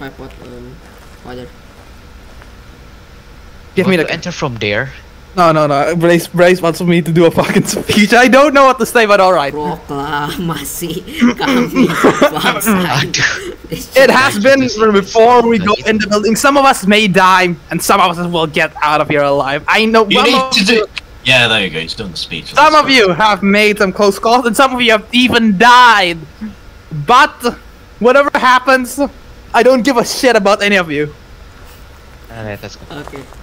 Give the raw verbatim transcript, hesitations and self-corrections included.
five pot, um, father. Give me the enter from there. No, no, no. Brace, Brace wants me to do a fucking speech. I don't know what to say, but alright. Proklamasi kami bangsa. It has been before we go in the building. Some of us may die, and some of us will get out of here alive. I know. You need of to do. Yeah, there you go. He's done the speech. Some of you have made some close calls, and some of you have even died. But whatever happens, I don't give a shit about any of you. Alright, let's go. Okay.